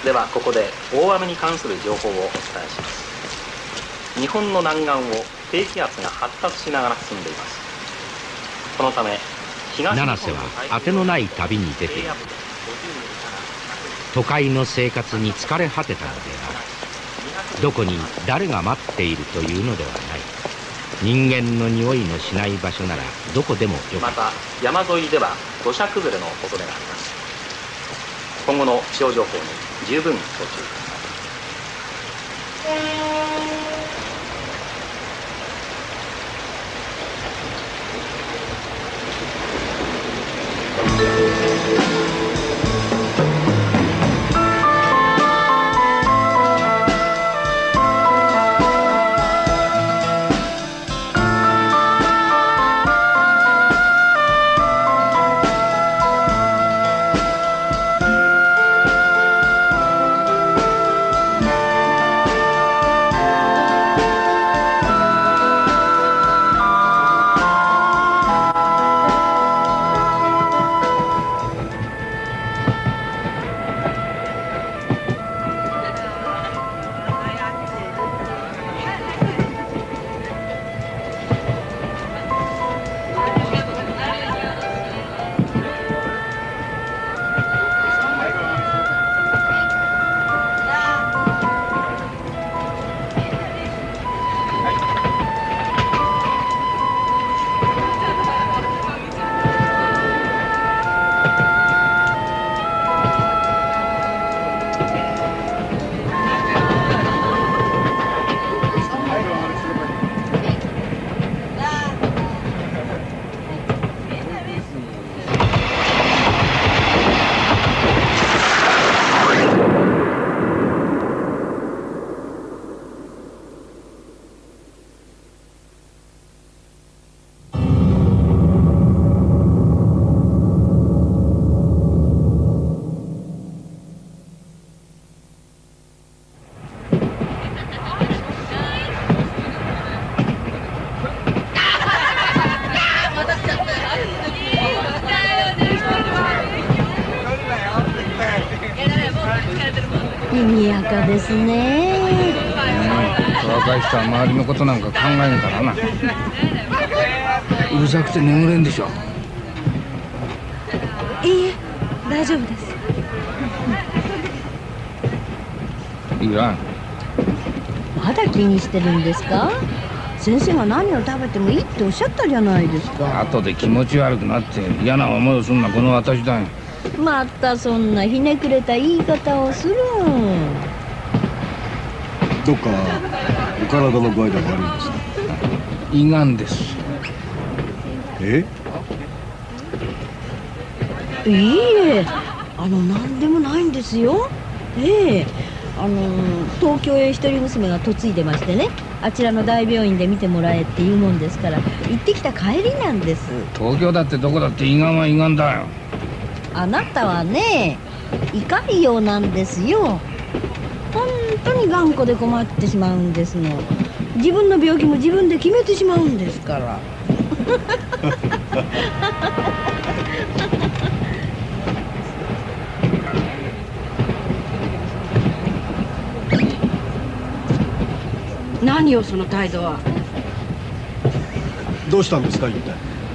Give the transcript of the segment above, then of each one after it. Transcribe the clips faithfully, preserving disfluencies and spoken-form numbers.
ではここで大雨に関する情報をお伝えします。日本の南岸を低気圧が発達しながら進んでいます。このため東七瀬は当てのない旅に出ている。都会の生活に疲れ果てたのである。どこに誰が待っているというのではない。人間の匂いのしない場所ならどこでもよかった。 また山沿いでは土砂崩れの恐れがあります。今後の気象情報に十分ご注意ください。 賑やかですね。 若い人は周りのことなんか考えんからな。うるさくて眠れんでしょ。 いいえ、大丈夫です。 いらん。 まだ気にしてるんですか？先生が何を食べてもいいっておっしゃったじゃないですか。 後で気持ち悪くなって嫌な思いをするのはこの私だよ。 またそんなひねくれた言い方をする。 どっかお体の具合で悪いんですか？ 胃がんです。 え？ いいえ、あの何でもないんですよ。ええ、あの東京へ一人娘が嫁いでましてね、あちらの大病院で見てもらえっていうもんですから行ってきた帰りなんです。 東京だってどこだって胃がんは胃がんだよ。 あなたはね、胃潰瘍なんですよ。本当に頑固で困ってしまうんですの。自分の病気も自分で決めてしまうんですから。 何よその態度は。 どうしたんですか一体？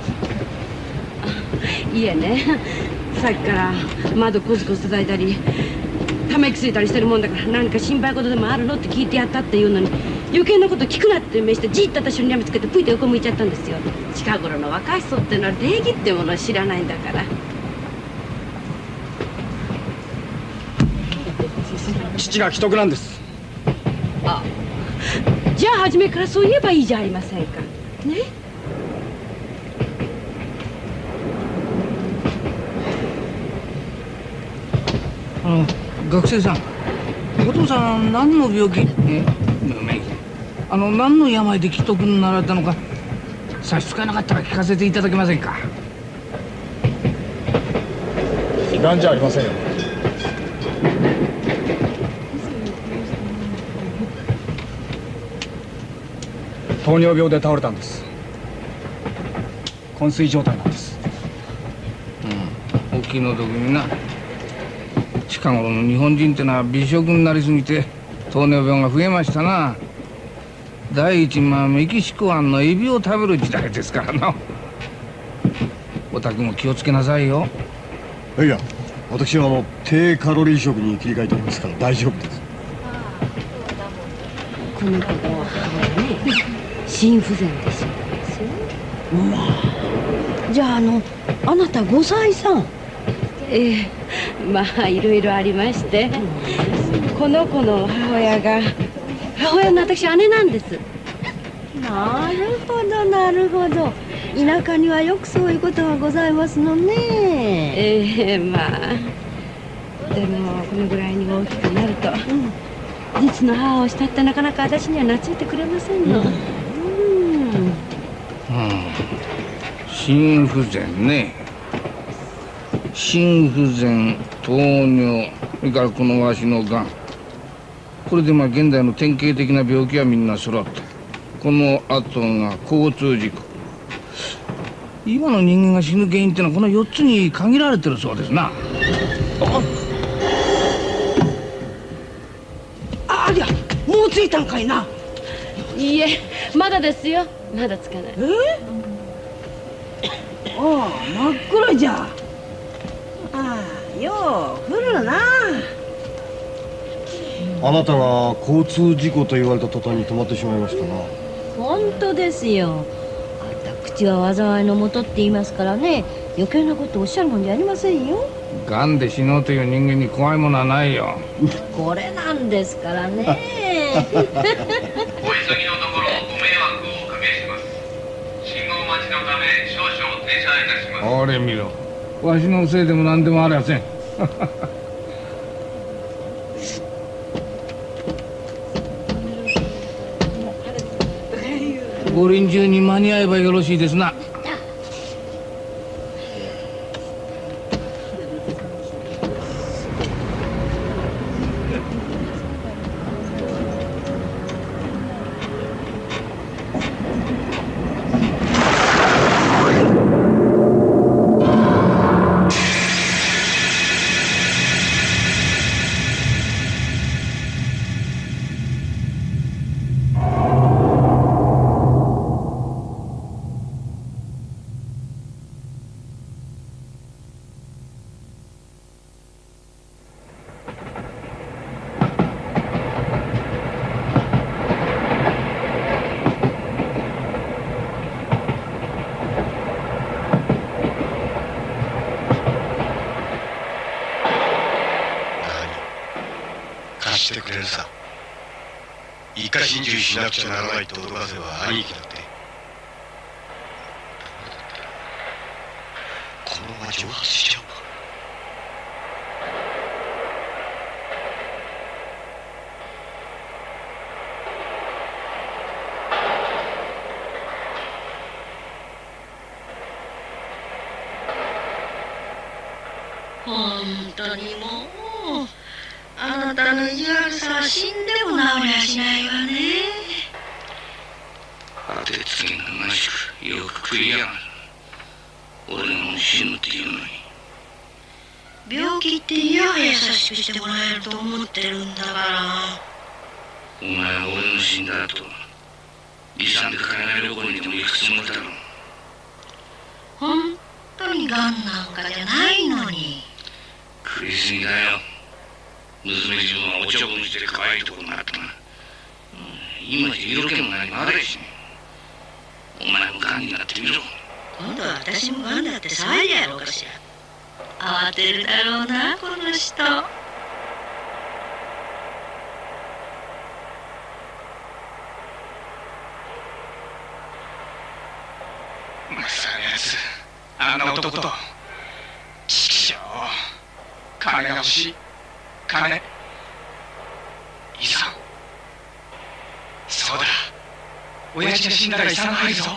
いえね、さっきから窓コツコツ叩いたりため息ついたりしてるもんだから、何か心配事でもあるのって聞いてやったっていうのに、余計なこと聞くなって召してじっと私に睨みつけてプイと横向いちゃったんですよ。近頃の若い人ってのは礼儀ってものを知らないんだから。 父が危篤なんです。 あ、じゃあ初めからそう言えばいいじゃありませんかね。 あの学生さん、お父さん何の病気えあの何の病で危篤になられたのか差し支えなかったら聞かせていただけませんか？ 胃がんじゃありませんよ。糖尿病で倒れたんです。昏睡状態なんです。 うん、お気の毒にな。 近頃の日本人ってのは美食になりすぎて糖尿病が増えましたな。第一、まあメキシコ湾のエビを食べる時代ですからな。お宅も気をつけなさいよ。 いや、私はあの低カロリー食に切り替えておりますから大丈夫です。 この子の母はね、心不全で死んだんですよ。 まあ、じゃああのあなたごさいさん。 ええ、まあいろいろありまして、この子の母親が母親の私姉なんです。 なるほどなるほど。田舎にはよくそういうことがございますのね。 ええ、まあでもこのぐらいに大きくなると、うん、実の母を慕ってなかなか私には懐いてくれませんの。うん、うん、 心不全ね。心不全、糖尿、それからこのわしのがん。これでまあ現代の典型的な病気はみんな揃った。この後が交通事故。今の人間が死ぬ原因ってのはこのよっつに限られてるそうですな。 あありゃ、もう着いたんかいな。 いいえ、まだですよ。まだ着かない。 えああ、真っ暗じゃ。ああ、よう降るな。 あなたが交通事故と言われた途端に止まってしまいましたな。 本当ですよ。口は災いのもとって言いますからね、余計なことおっしゃるもんじゃありませんよ。 がんで死のうという人間に怖いものはないよ。 これなんですからね。 お急ぎのところご迷惑をおかけします。信号待ちのため少々停車いたします。 あれ見ろ、わしのせいでも何でもありません。ご臨終に間に合えばよろしいですな。 してくれるさ。一家心中しなくちゃならないと脅かせば兄貴だって。このまま蒸発しちゃうか。 本当にもうあなたの意地悪さは死んでも治りゃしないわね。 当てつけがましくよく食いやがる。俺がもう死ぬっていうのに。 病気っていやは優しくしてもらえると思ってるんだから。 お前は俺の死んだ後遺産で海外旅行にでも行くつもりだろう。 本当にガンなんかじゃないのに。 食いすぎだよ。娘自分はおちょぼにして可愛いところがあったが、うん、今じゃ色気も何もあれしね。お前もガンになってみろ。 今度は私もガンだって騒いでやろうかしら。慌てるだろうなこの人。 まさにやつ、あんな男とちくしょう、金が欲しい。金、遺産。そうだ、親父が死んだら遺産が入るぞ。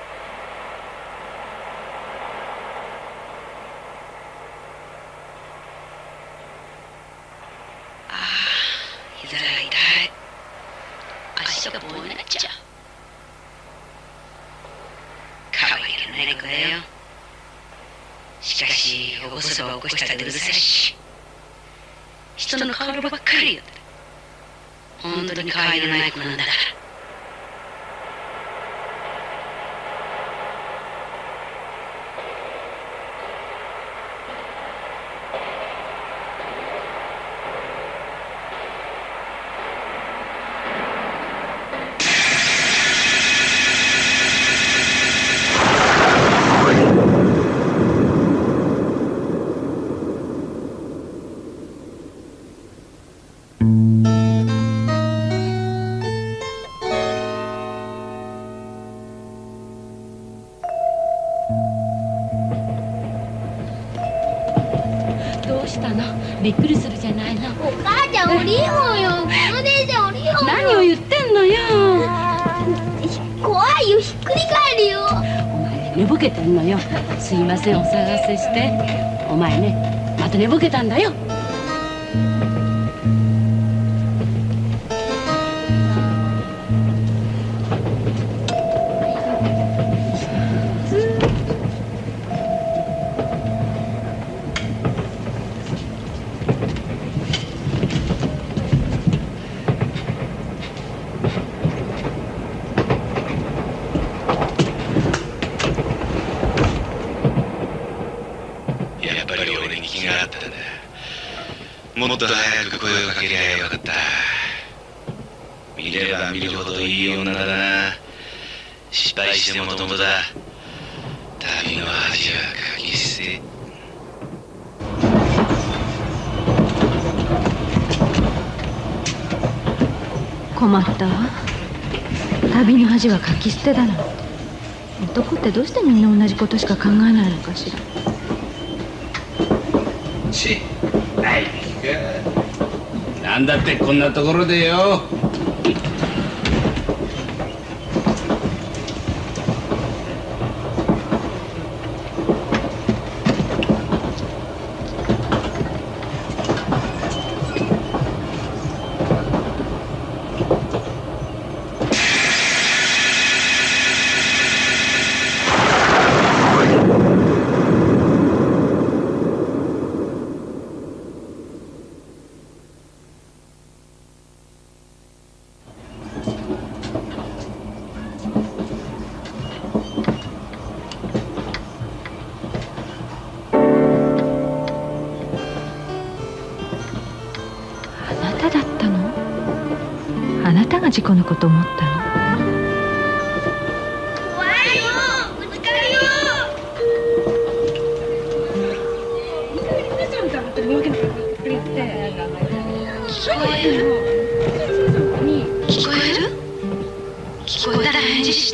ああ、膝が痛い。足が棒になっちゃう。可愛げのない子だよ。しかし起こせば起こしたってうるさいし。 人の顔色ばっかりやってる。本当に可愛げのない子なんだから。 びっくりするじゃないの。 お母ちゃん、おりほんよ。お姉ちゃん、おりほんよ。 何を言ってんのよ。 怖いよ、ひっくり返るよ。 お前寝ぼけてんのよ。すいません、お騒がせして。お前ね、また寝ぼけたんだよ。 もっと早く声をかけりゃよかった。見れば見るほどいい女だな。失敗してもともだ。旅の恥はかき捨て。 困ったわ。旅の恥はかき捨てだなんて。男ってどうしてみんな同じことしか考えないのかしら。 ちないなんだってこんなところでよ。 事故のこと思ったの。 怖いよ、ぶつかるよ。 聞こえる？聞こえる？聞こえたら返事して。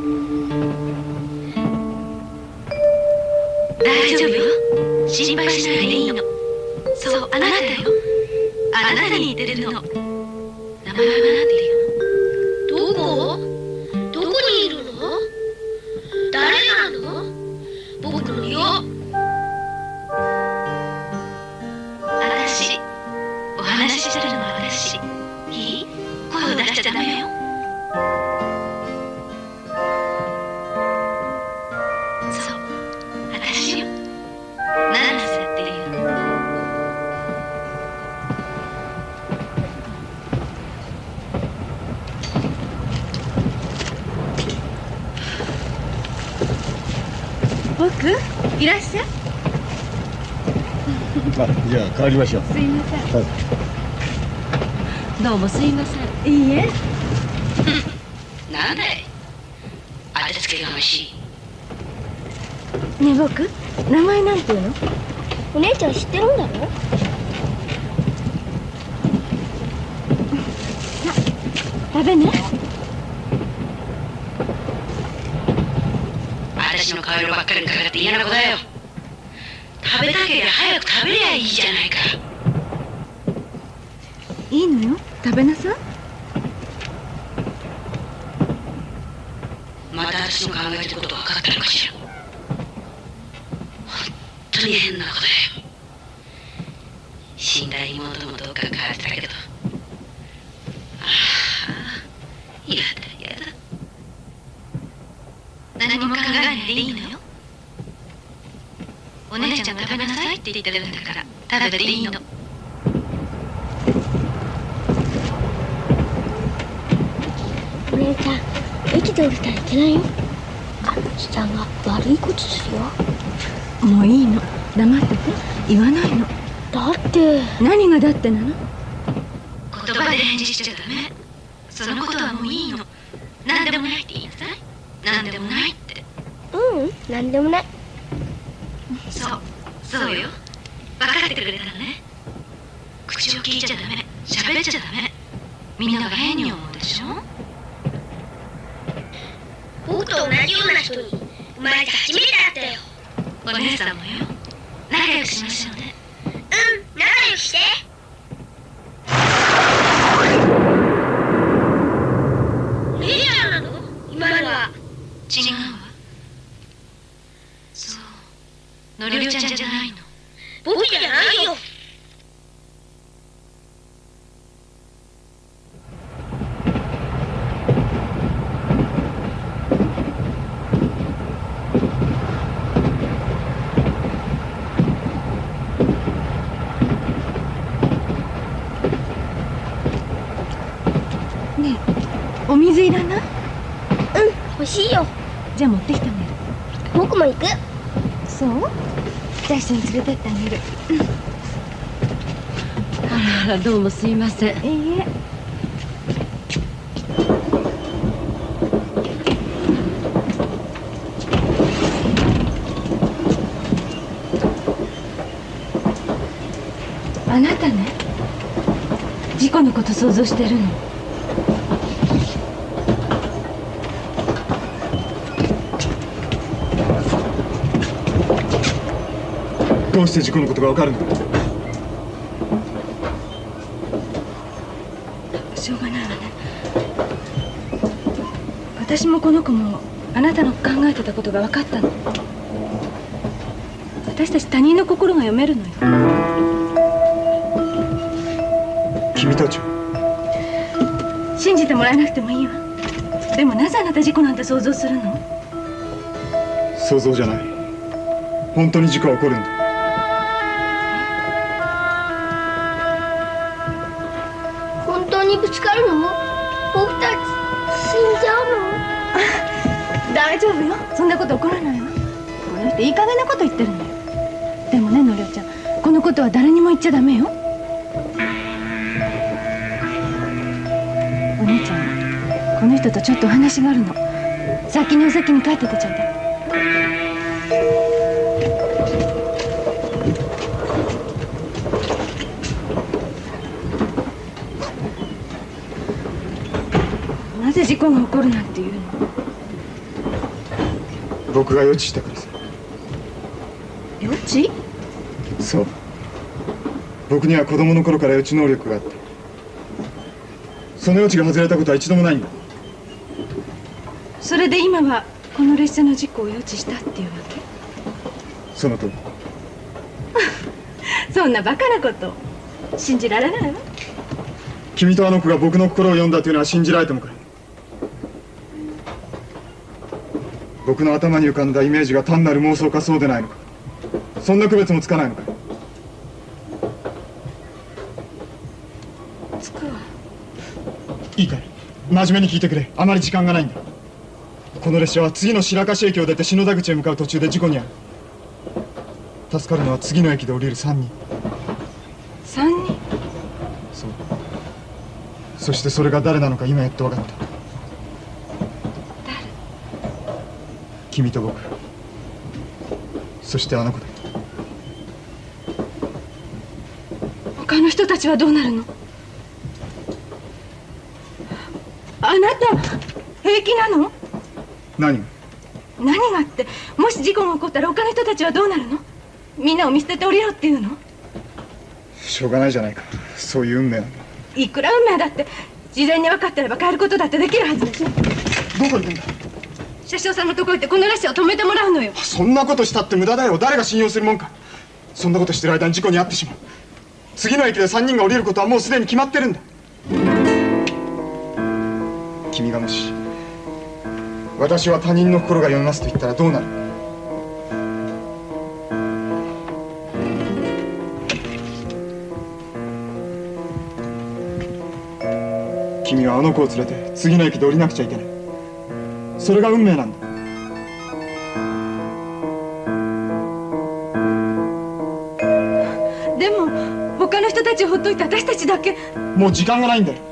大丈夫よ。心配しないでいいの。そう、あなたよ。あなたに似てるの。名前は何て言うの？ どこ？どこにいるの？誰なの？僕のよ。 私、お話ししてるのは私。いい？声を出しちゃダメよ。そう、私よ。七瀬っていうの。 僕いらっしゃい。 あ、じゃあ帰りましょう。 すいません、 はい、 どうもすいません。 いいえ。 なんだい、当てつけがましい。 ねえ僕、名前なんていうの？ お姉ちゃん知ってるんだろ？ 食べね。 私の顔色ばっかりにかかって嫌な子だよ。食べたけりゃ早く食べりゃいいじゃないか。 いいのよ、食べなさい。 また私の考えてること分かったのかしら。本当に変な子だよ。死んだ妹もどっか帰ってたけど、ああ、やだやだ。何も考えないでいいのよ。お姉ちゃんが食べなさいって言ってるんだから食べていいの。 姉ちゃん、駅で降りたらいけないよ。あのおじさんが悪いことするよ。 もういいの、黙ってて、言わないの。 だって何がだってなの？ 言葉で返事しちゃダメ。そのことはもういいの。何でもないって言いなさい。何でもないって。 うん、何でもない。 そう、そうよ。分かってくれたのね。口を聞いちゃダメ、喋っちゃダメ。みんなが変に思うでしょ。 僕と同じような人に生まれて初めてだったよ。 お姉さんもよ。仲良くしましょうね。 うん、仲良くして。レイヤーなの？今のは。 違うわ。そう、のりおちゃんじゃないの。 僕じゃないよ。 ねえ、お水いらない？ うん、欲しいよ。 じゃあ持ってきてあげる。 僕も行く。 そう？じゃあ一緒に連れてってあげる。 あらあら、どうもすいません。 いいえ。あなたね、事故のこと想像してるの？ どうして事故のことがわかるの？ しょうがないわね。私もこの子もあなたの考えてたことが分かったの。私たち他人の心が読めるのよ。 君たちは信じてもらえなくてもいいわ。でもなぜあなた事故なんて想像するの？ 想像じゃない。本当に事故は起こるんだ。 本当にぶつかるの？僕たち死んじゃうの？ 大丈夫よ、そんなこと起こらないわ。この人いい加減なこと言ってるのよ。でもね、のりおちゃん、このことは誰にも言っちゃダメよ。お姉ちゃん、この人とちょっとお話があるの。先にお先に帰っててちょうだい。なぜ事故が起こるなんて言うの？ 僕が予知したからさ。 予知？ そう。僕には子供の頃から予知能力があって、その予知が外れたことは一度もないんだ。 それで今はこの列車の事故を予知したっていうわけ？ その通り。 そんなバカなこと信じられないわ。 君とあの子が僕の心を読んだというのは信じられてもかい？僕の頭に浮かんだイメージが単なる妄想かそうでないのか、そんな区別もつかないのか。 つくわ。 いいかい、真面目に聞いてくれ。あまり時間がないんだ。この列車は次の白河駅を出て篠田口へ向かう途中で事故に遭う。助かるのは次の駅で降りるさんにん。 さんにん？ そう。そしてそれが誰なのか今やっと分かった。 誰？ 君と僕、そしてあの子だ。 他の人たちはどうなるの？あなた平気なの？ 何が？ 何がって、もし事故が起こったら他の人たちはどうなるの？みんなを見捨てて降りろっていうの？ しょうがないじゃないか、そういう運命なんだ。 いくら運命だって事前に分かってれば変えることだってできるはずでしょ。 どこ行くんだ？ 車掌さんのとこ行ってこの列車を止めてもらうのよ。 そんなことしたって無駄だよ。誰が信用するもんか。そんなことしてる間に事故に遭ってしまう。次の駅でさんにんが降りることはもうすでに決まってるんだ。君がもし私は他人の心が読めますと言ったらどうなる？君はあの子を連れて次の駅で降りなくちゃいけない。それが運命なんだ。 でも他の人たちをほっといて私たちだけ。 もう時間がないんだよ。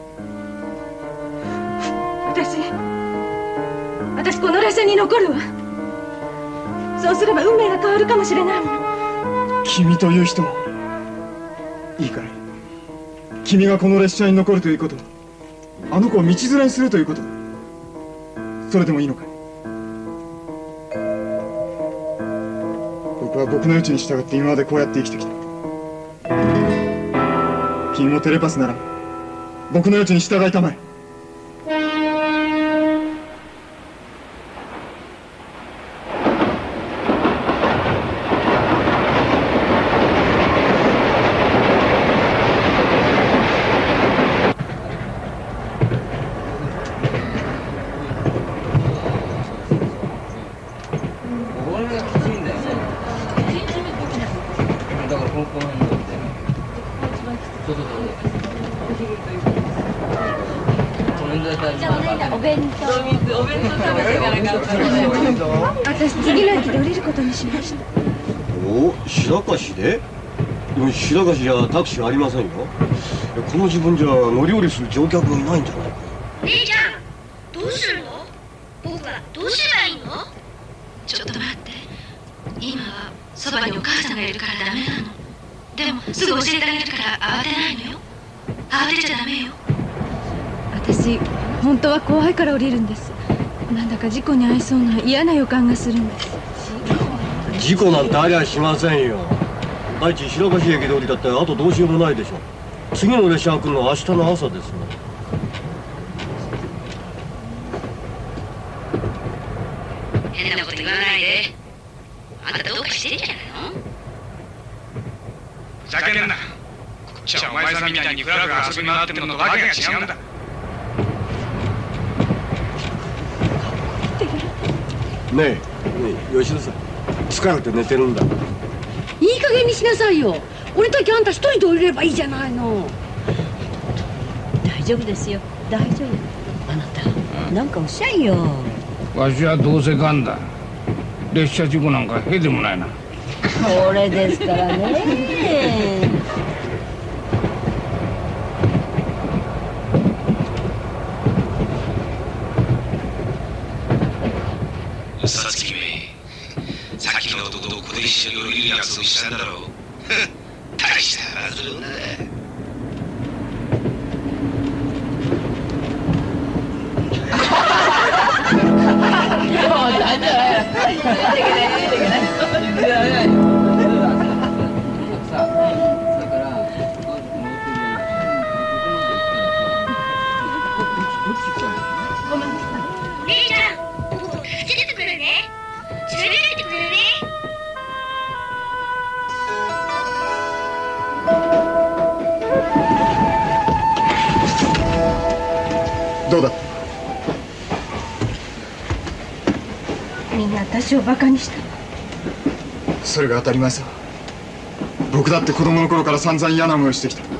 私私この列車に残るわ。そうすれば運命が変わるかもしれないもの。 君という人もいいかい。君がこの列車に残るということはあの子を道連れにするということだ。それでもいいのかい。僕は僕の余地に従って今までこうやって生きてきた。君もテレパスなら僕の余地に従いたまえ。 私次の駅で降りることにしました。 おお、白樫で？でも白樫じゃタクシーありませんよ。この自分じゃ乗り降りする乗客がいないんじゃないか。 姉ちゃんどうするの？僕はどうすればいいの？ ちょっと待って。今はそばにお母さんがいるからダメなの。でもすぐ教えてあげるから慌てないのよ。慌てちゃダメよ。 私本当は怖いから降りるんです。なんだか事故に遭いそうな嫌な予感がするんです。 事故なんてありゃしませんよ。第一白樫駅で降りたってあとどうしようもないでしょ。次の列車が来るのは明日の朝ですね。 変なこと言わないで。あんたどうかしてんじゃないの？ ふざけんな。こっちはお前さんみたいにフラフラ遊び回ってるのとわけが違うんだ。 ねえ、ねえ、吉田さん、疲れて寝てるんだ。 いい加減にしなさいよ。俺たちあんた一人で降りればいいじゃないの。 大丈夫ですよ、大丈夫。あなたなんかおっしゃいよ。 わしはどうせがんだ。列車事故なんかへでもないな。 これですからね。 さつきめ、さっきの男とここで一緒に降りる約束したんだろう。大したはずだ。 姉ちゃん、僕を助けてくれね。連れてってくれね。 どうだ。 みんな私をバカにした。 それが当たり前さ。僕だって子供の頃から散々嫌な思いをしてきた。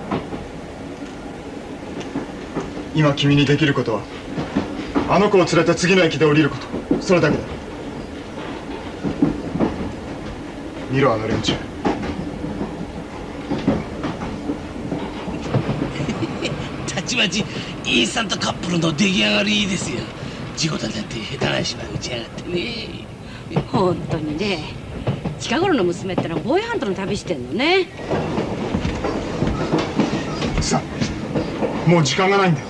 今君にできることはあの子を連れて次の駅で降りること、それだけだ。見ろあの連中。 たちまちインスタントカップルの出来上がりいいですよ。事故だなんて下手な芝居打ちやがってね。 本当にね。近頃の娘ってのはボーイハントの旅してんのね。 さあ、もう時間がないんだよ。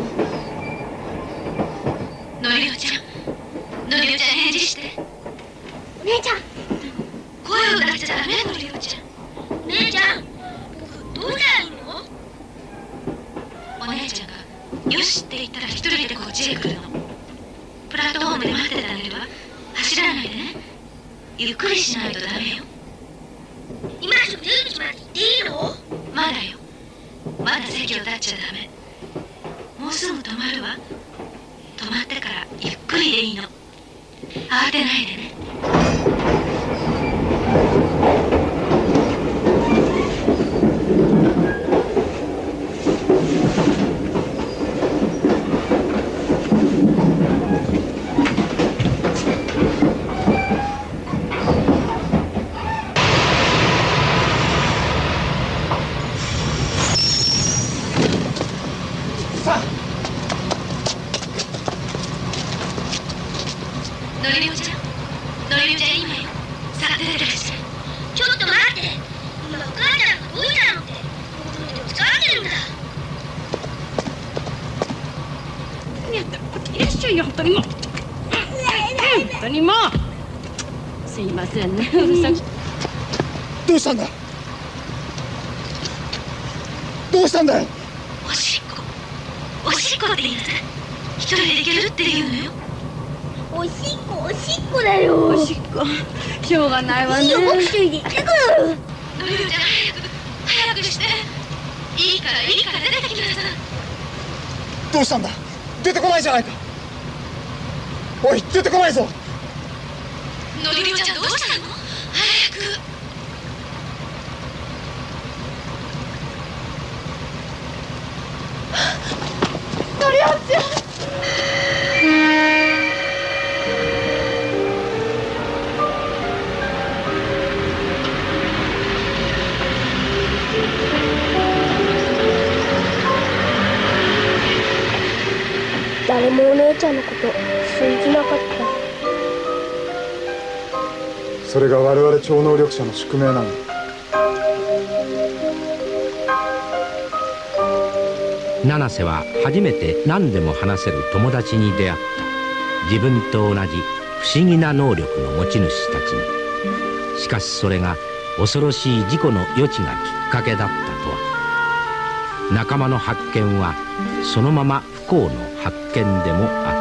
のりおちゃん、のりおちゃん返事して。 姉ちゃん、 声を出しちゃダメ、のりおちゃん。 姉ちゃん、僕どうしたらいいの？ お姉ちゃんがよしって言ったら一人でこっちへ来るの。プラットホームで待っててあげるわ。走らないでね。ゆっくりしないとダメよ。 今すぐ出口まで行っていいの？ まだよ。まだ席を立っちゃダメ。もうすぐ止まるわ。止まってからゆっくりでいいの。慌てないでね。 のりおちゃん今よ。さあ出てらっしゃい。 ちょっと待って。今お母ちゃんがどうしたのって疲れてるんだ。 何やっていらっしゃいよ、本当にもう。本当にもう。すいませんね、うるさく。 どうしたんだどうしたんだよ。 おしっこおしっこって言いなさい。一人で行けるって言うのよ。 おしっこおしっこだよ。 おしっこしょうがないわね。 いいよ、僕一人で行ってくる。 のりおちゃん早く早くして。いいからいいから出てきなさい。 どうしたんだ出てこないじゃないか。おい出てこないぞ。 のりおちゃんどうしたの。早く。 のりおちゃん。誰もお姉ちゃんのこと信じなかった。 それが我々超能力者の宿命なんだ。 七瀬は初めて何でも話せる友達に出会った。自分と同じ不思議な能力の持ち主たちに。しかしそれが恐ろしい事故の余地がきっかけだったとは。仲間の発見はそのまま不幸の発見でもあった。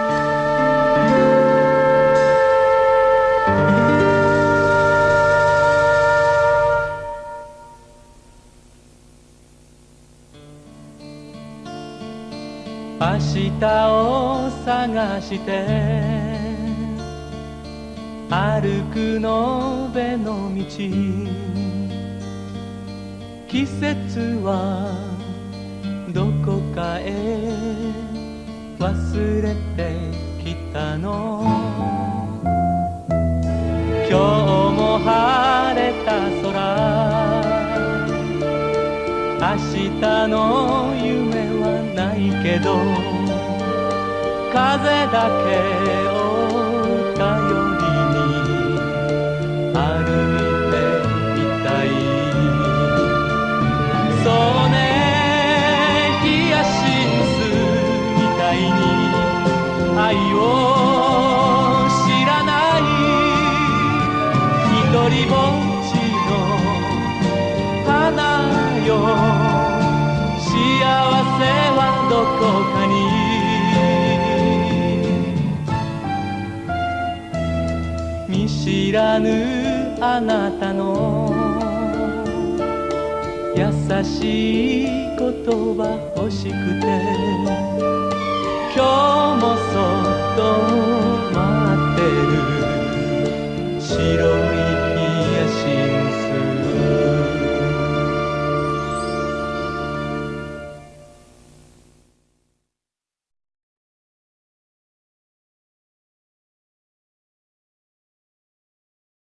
明日を探して歩くのべの道。季節はどこかへ忘れてきたの。今日も晴れた空。明日の夢はないけど風だけを頼りに歩いてみたい。そうね、ヒヤシンスみたいに愛を知らない一人ぼっちの花よ。幸せはどこかに。見知らぬあなたの優しい言葉欲しくて今日もそっと待ってる。白